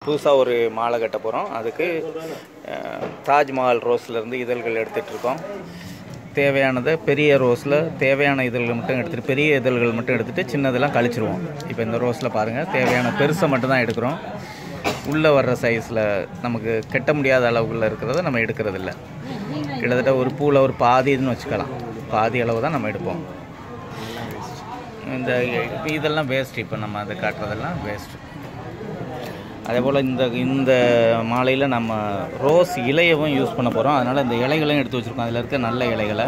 புதுசாக ஒரு மாலை கட்ட போகிறோம். அதுக்கு தாஜ்மஹால் ரோஸ்லேருந்து இதழ்கள் எடுத்துகிட்டு இருக்கோம். தேவையானதை பெரிய ரோஸில் தேவையான இதழ்கள் மட்டும் எடுத்துகிட்டு பெரிய இதழ்கள் மட்டும் எடுத்துகிட்டு சின்னதெல்லாம் கழிச்சிருவோம். இப்போ இந்த ரோஸில் பாருங்கள், தேவையான பெருசை மட்டும் தான் எடுக்கிறோம். உள்ளே வர்ற சைஸில் நமக்கு கட்ட முடியாத அளவுகளில் இருக்கிறத நம்ம எடுக்கிறதில்ல. கிட்டத்தட்ட ஒரு பூவில் ஒரு பாதின்னு வச்சுக்கலாம், பாதி அளவு தான் நம்ம எடுப்போம். இந்த இதெல்லாம் வேஸ்ட்டு, இப்போ நம்ம அதை காட்டுறதெல்லாம் வேஸ்ட்டு. அதே போல் இந்த மாலையில் நம்ம ரோஸ் இலையவும் யூஸ் பண்ண போகிறோம். அதனால் இந்த இலைகளையும் எடுத்து வச்சுருக்கோம். அதில் இருக்க நல்ல இலைகளை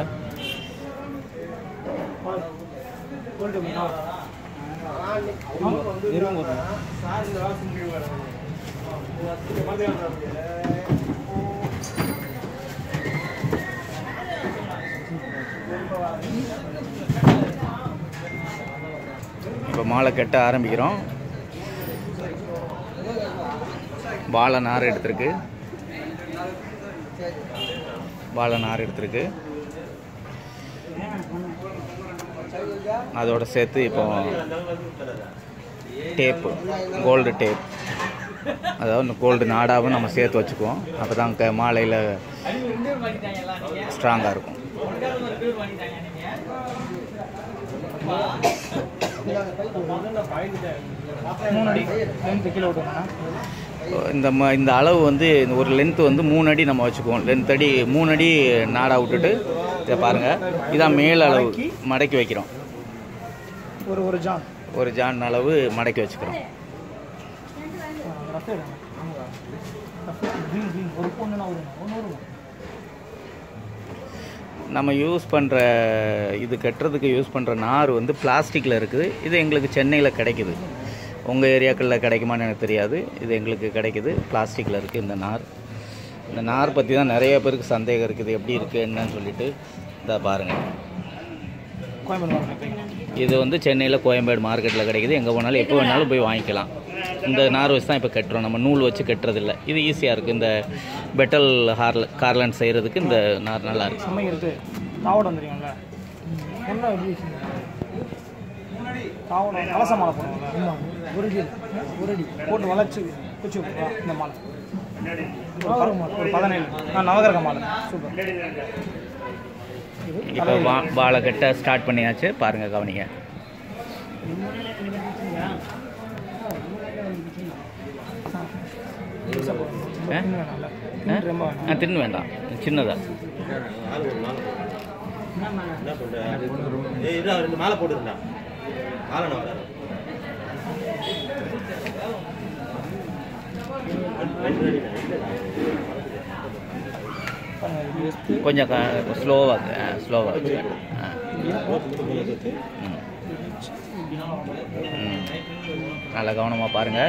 இப்போ மாலை கட்ட ஆரம்பிக்கிறோம். வாழை நார் எடுத்துருக்கு, அதோடு சேர்த்து இப்போ டேப்பு, கோல்டு டேப், அதாவது கோல்டு நாடாவும் நம்ம சேர்த்து வச்சுக்குவோம். அப்போ தான் மாலையில் ஸ்ட்ராங்காக இருக்கும். இந்த அளவு வந்து ஒரு லென்த்து வந்து 3 அடி நம்ம வச்சுக்குவோம். லென்த் அடி 3 அடி நாடா விட்டுட்டு இதை பாருங்கள், இதான் மேல் அளவு மடக்கி வைக்கிறோம். ஒரு ஜான் அளவு மடக்கி வச்சுக்கிறோம். நம்ம யூஸ் பண்ணுற இது கட்டுறதுக்கு யூஸ் பண்ணுற நார் வந்து பிளாஸ்டிக்கில் இருக்குது. இது எங்களுக்கு சென்னையில் கிடைக்குது. உங்கள் ஏரியாக்களில் கிடைக்குமான்னு எனக்கு தெரியாது. இது எங்களுக்கு கிடைக்குது, பிளாஸ்டிக்கில் இருக்குது இந்த நார். இந்த நார் பற்றி தான் நிறைய பேருக்கு சந்தேகம் இருக்குது, எப்படி இருக்குது என்னன்னு சொல்லிட்டு. இதை பாருங்கள், இது வந்து சென்னையில் கோயம்பேடு மார்க்கெட்டில் கிடைக்குது. எங்கே போனாலும் எப்போ வேணாலும் போய் வாங்கிக்கலாம். இந்த நார் வச்சு தான் இப்போ கட்டுறோம், நம்ம நூல் வச்சு கட்டுறதில்ல. இது ஈஸியாக இருக்குது. இந்த பெட்டல் கார்லண்ட் செய்கிறதுக்கு இந்த நார் நல்லா இருக்குது. கலச மாலை போடுவாங்க, ஒரு அடி போட்டு வளைச்சு குச்சி வைப்போம். இந்த மாலை ஒரு 17 நவகிரக மாலை, சூப்பர். இப்போ வாழை கட்ட ஸ்டார்ட் பண்ணியாச்சு, பாருங்கள், கவனிங்க. தின்னு வேண்டாம், சின்னதா மாலை போட்டுருந்தா கொஞ்சம் ஸ்லோவாக நல்லா கவனமாக பாருங்கள்.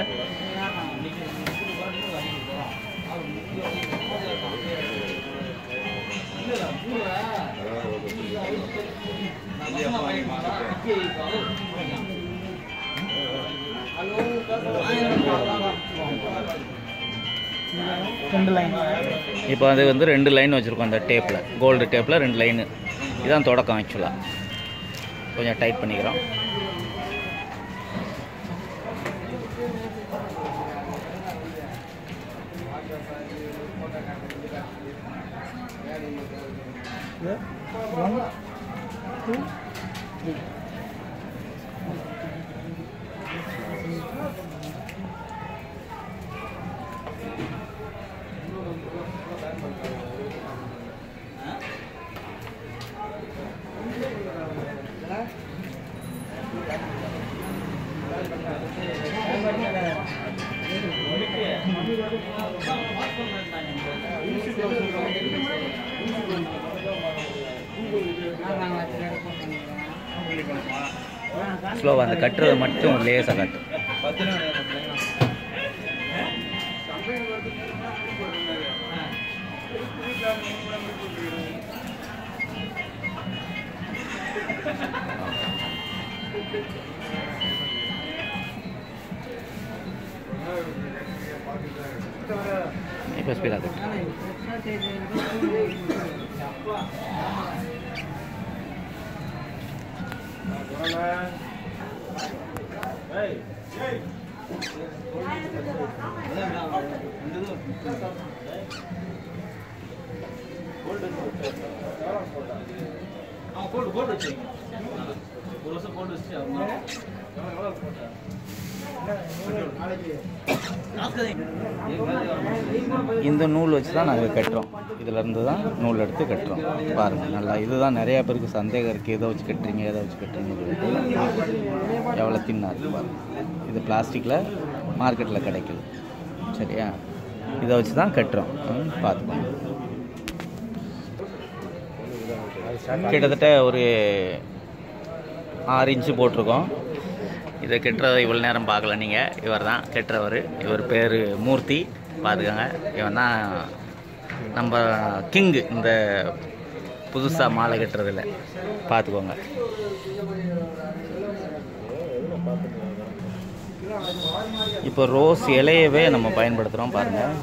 இப்போ அது வந்து 2 லைன் வச்சுருக்கோம். அந்த டேப்பில், கோல்டு டேப்பில் 2 லைனு. இதுதான் தொடக்கம். ஆக்சுவலாக கொஞ்சம் டைட் பண்ணிக்கிறோம். ஸ்லோவாக அந்த கட்டுறது மட்டும் லேசாக கட்டு. இப்போ ஸ்பீடாக கட்டு. Hey! Hey! இந்த நூல் வச்சு தான் நாங்கள் கட்டுறோம். இதிலேருந்து தான் நூல் எடுத்து கட்டுறோம். பாருங்கள் நல்லா, இதுதான் நிறையா பேருக்கு சந்தேகம் இருக்குது, எதை வச்சு கட்டுறீங்க எதை வச்சு கட்டுறீங்க. எவ்வளோ தின்னா இருக்குது பாருங்கள். இது பிளாஸ்டிக்கில் மார்க்கெட்டில் கிடைக்குது. சரியா, இதை வச்சு தான் கட்டுறோம். பார்த்துக்கோங்க. கிட்டத்தட்ட ஒரு 6 இன்ச்சு போட்டிருக்கோம். இதை கட்டுறதை இவ்வளோ நேரம் பார்க்கல நீங்கள். இவர் தான் கட்டுறவர். இவர் பேர் மூர்த்தி. பார்த்துக்கோங்க, இவன் தான் நம்ம கிங்கு இந்த புதுசாக மாலை கட்டுறதில்ல. பார்த்துக்கோங்க. இப்போ ரோஸ் இலையவே நம்ம பயன்படுத்துகிறோம். பாருங்கள்,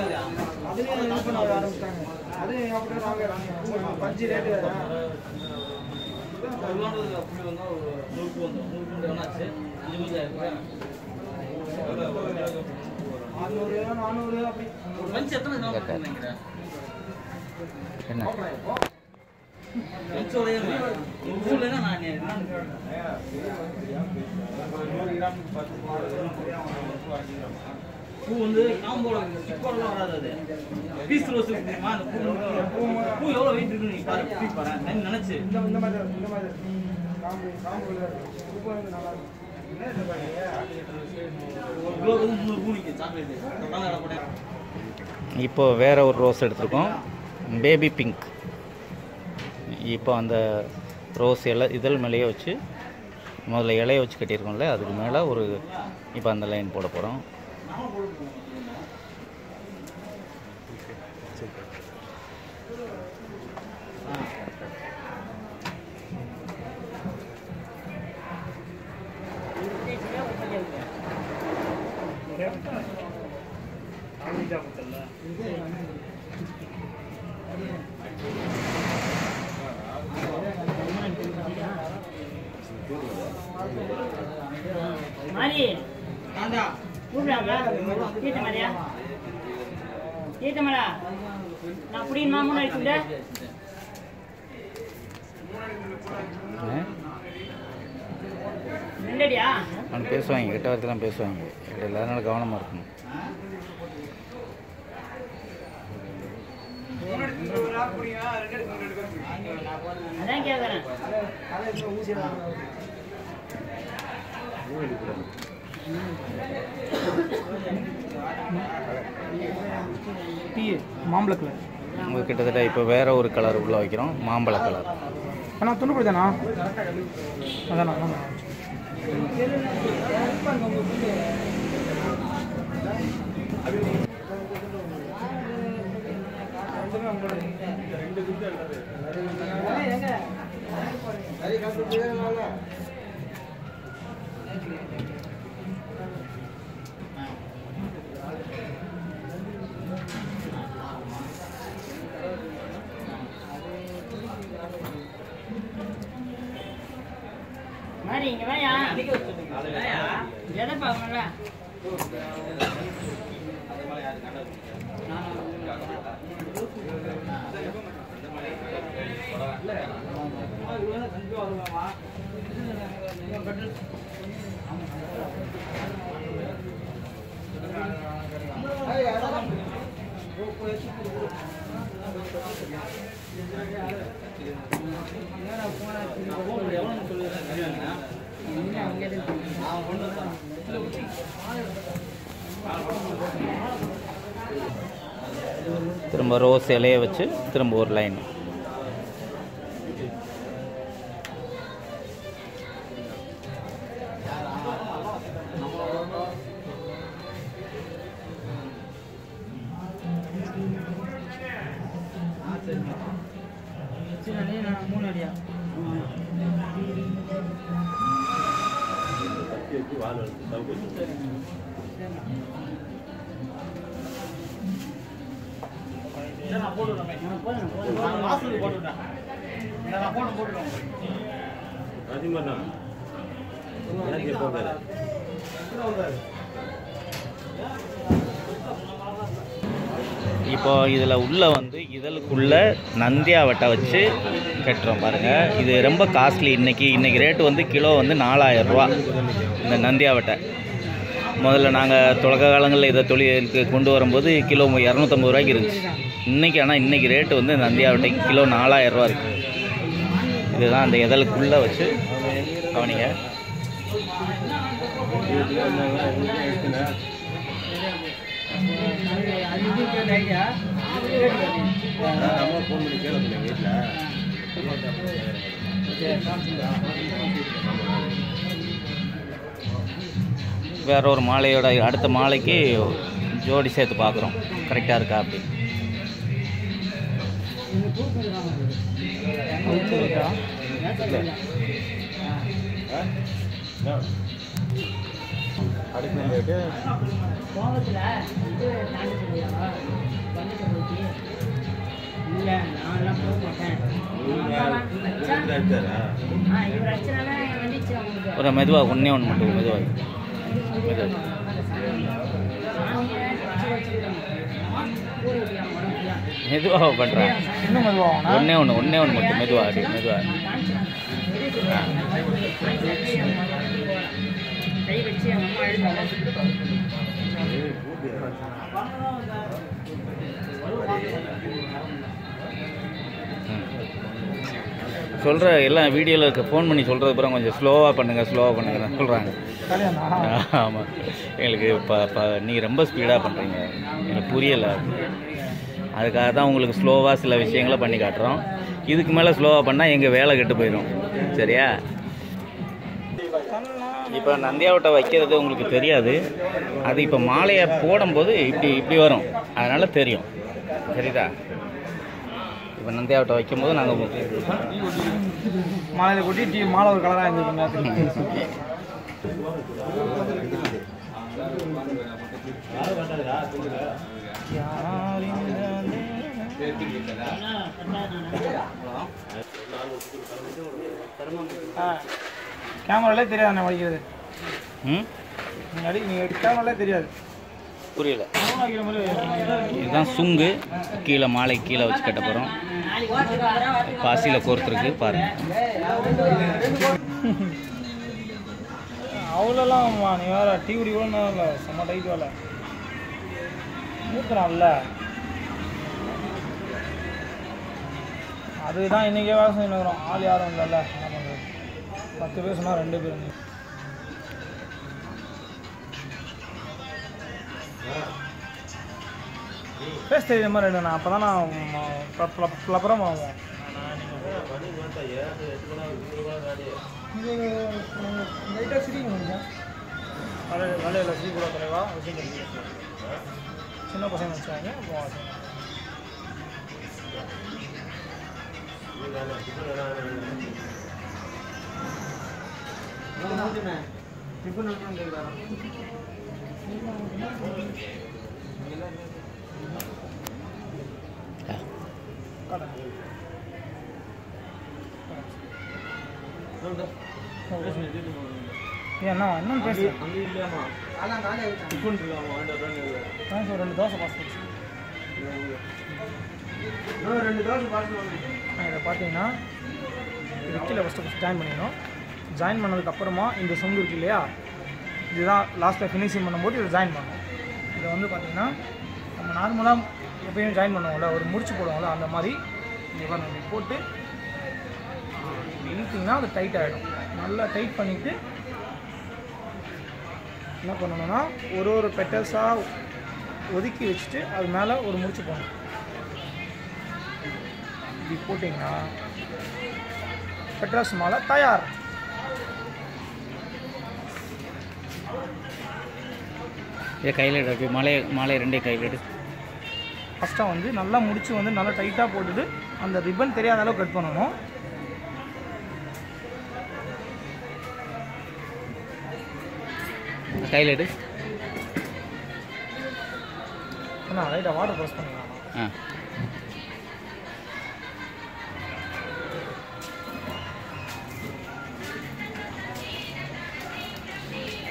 என்ன பூ வந்து காம்போல சிப்போலாம் வராது. அது பீஸ் ரோஸ் இருக்குமா, அந்த பூ எவ்வளோ வெயிட் இருக்குன்னு நீ பாரு. பீஸ் பாரு, நான் நினச்சி இந்த மாதிரி காம்பு காம்பு பூ வந்து நல்லா இருக்கும். ஒரு கிலோ வந்து 300 பூ நிற்குது சாக்லேட்டு. இப்போ வேற ஒரு ரோஸ் எடுத்துருக்கோம், பேபி பிங்க். இப்போ அந்த ரோஸ் இதழ் மேலேயே வச்சு முதல்ல இலையை வச்சு கட்டியிருக்கோம்ல, அதுக்கு மேலே ஒரு இப்போ அந்த லைன் போட போகிறோம். மாரி ஆண்டா கூப்பிடாங்க கேட்ட மாதிரியா கேட்ட மாடா நான் புடின் மாமூன் அடிச்சுடா என்னடியா அவன் பேசுவாங்க, கெட்ட வார்த்தைலாம் பேசுவாங்க. எல்லாரும் கவனமாக இருக்கணும். அதான் கேட்குறேன். மாம்பழ கலர் உங்களுக்கு கிட்டத்தட்ட இப்போ வேற ஒரு கலர் உள்ள வைக்கிறோம், மாம்பழ கலர். ஆனால் துண்டுப்படுதாண்ணா அதாண்ணா. மாரி இங்க வாயா எதை பார்க்கணும்ல திரும்ப ரோஸ் இலையை வச்சு திரும்ப ஒரு லைன். மூணு அடியா இப்போ இதில் உள்ளே வந்து இதழுக்குள்ளே நந்தியாவட்டை வச்சு கட்டுறோம் பாருங்கள். இது ரொம்ப காஸ்ட்லி. இன்றைக்கி ரேட்டு வந்து கிலோ வந்து 4000 ரூபா இந்த நந்தியாவட்டை. முதல்ல நாங்கள் தொடக்க காலங்களில் இதை தொழிலுக்கு கொண்டு வரும்போது கிலோ 250 ரூபாய்க்கு இருந்துச்சு. இன்றைக்கி ரேட்டு வந்து நந்தியாவட்டைக்கு கிலோ 4000 ரூபா இருக்குது. இதுதான் அந்த இதழுக்குள்ளே வச்சு கவனிங்க. வேற ஒரு மாலையோட அடுத்த மாலைக்கு ஜோடி சேர்த்து பார்க்குறோம் கரெக்டாக இருக்கா அப்படி. ஒரு மெதுவாக ஒன்றே ஒன்று மட்டும் மெதுவாக மெதுவாக பண்ணுறேன். ஒன்றே ஒன்று மட்டும் மெதுவாக அப்படி மெதுவாக. சொல்கிற எல்லாம் வீடியோவில் இருக்க ஃபோன் பண்ணி சொல்கிறது அப்புறம் கொஞ்சம் ஸ்லோவாக பண்ணுங்கள் சொல்கிறாங்க. ஆமாம், எங்களுக்கு இப்போ நீ ரொம்ப ஸ்பீடாக பண்ணுறீங்க, எனக்கு புரியலை. அதுக்காக தான் உங்களுக்கு ஸ்லோவாக சில விஷயங்களை பண்ணி காட்டுறோம். இதுக்கு மேலே ஸ்லோவாக பண்ணால் எங்கள் வேலை கெட்டு போயிடும். சரியா? இப்போ நந்தியாவட்டை வைக்கிறது உங்களுக்கு தெரியாது. அது இப்போ மாலையை போடும்போது இப்படி வரும், அதனால் தெரியும். சரிதா? இப்போ நந்தியாவட்டை வைக்கும்போது நாங்கள் மாலையில் கொட்டி மாலை ஒரு கலராக இருந்துருக்குங்க. கேமராலே தெரியாது நான் வடிக்கிறது. நீங்கள் கேமராலே தெரியாது. புரியல. இதுதான் சுங்கு. கீழே மாலை கீழே வச்சு கட்ட போகிறோம். பாசியில் கோர்த்துருக்கு பாருங்க. அவ்வளோலாம் நீ வேறு டிவிடி கூட இல்லை, செம்ம டைட் வேலை மூத்துறான்ல. அதுதான் இன்றைக்கே வேலை செஞ்சுக்கிறோம். ஆள் யாரும் இல்லைல்ல, என்ன பண்ணுறது? 10 பேர் சொன்னால் 2 பேர். பேஸ் தெரியுற மாதிரி எடுங்க. அப்போ தான் நான் ப்ளப்பரம் ஆகும். லைட்டாக சிரிக்க முடியும். வேலையில் சிரி கூட தலைவா சின்ன பசங்க வச்சாங்க. ஏன்னா இன்னும் பேசுகிறேன். 2 தோசை பாஸ் இதை பார்த்தீங்கன்னா இது கீழே ஃபஸ்ட்டு ஜாயின் பண்ணிடணும். ஜாயின் பண்ணதுக்கப்புறமா இந்த சொங்கு இருக்கு இல்லையா, இதுதான் லாஸ்ட்டில் ஃபினிஷிங் பண்ணும்போது இதை ஜாயின் பண்ணணும். இதை வந்து பார்த்திங்கன்னா நம்ம நார்மலாக எப்பயும் ஜாயின் பண்ணுவோம்ல, ஒரு முடிச்சு போடுவோம்ல, அந்த மாதிரி இங்கே இப்படி போட்டு இழுத்திங்கன்னா அது டைட் ஆகிடும். நல்லா டைட் பண்ணிவிட்டு என்ன பண்ணணும்னா ஒரு பெட்டல்ஸாக ஒதுக்கி வச்சுட்டு அது மேலே ஒரு முடிச்சு போடணும். இப்படி போட்டிங்கன்னா பெட்ராஸ் மாலை தயார். கையில் எடு, மாலை 2 கையில் எடு. ஃபஸ்ட்டாக வந்து நல்லா முடிச்சு வந்து நல்லா டைட்டாக போட்டுட்டு அந்த ரிப்பன் தெரியாத அளவு கட் பண்ணணும். கையில் எடு. நான் ரைட்டாக வாட்டர் ப்ரெஸ் பண்ணிக்கலாம்.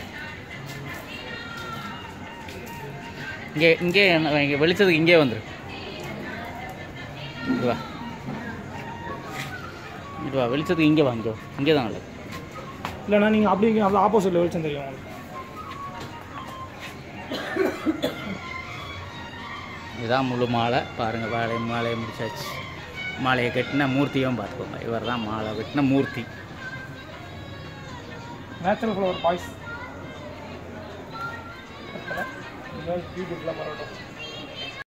இங்கே வெளிச்சதுக்கு இங்கே வந்துடும். இங்கே வா, இங்கே வா, வெளிச்சத்துக்கு இங்கே வாங்க, இங்கே தான் நல்லது. இல்லைண்ணா நீங்கள் அப்படி அப்படி ஆப்போசிட்டில் வெளிச்சம் தெரியும் உங்களுக்கு. இதுதான் முழு மாலை பாருங்கள். மாலையை முடிச்சாச்சு. மாலையை கட்டின மூர்த்தியும் பார்த்துக்கோங்க. இவர் தான் மாலை கட்டின மூர்த்தி. நேச்சுரல் ஃப்ளவர் பாய்ஸ் பியூட்டிஃபுல்லாக மரம்